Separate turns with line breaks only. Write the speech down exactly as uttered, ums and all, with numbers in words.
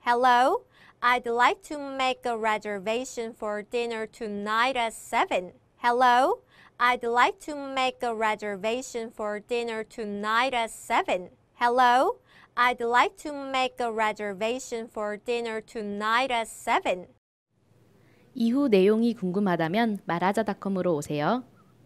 Hello, I'd like to make a reservation for dinner tonight at seven. Hello, I'd like to make a reservation for dinner tonight at seven. Hello, I'd like to make a reservation for dinner tonight at seven.
이후 내용이 궁금하다면 말하자닷컴으로 오세요.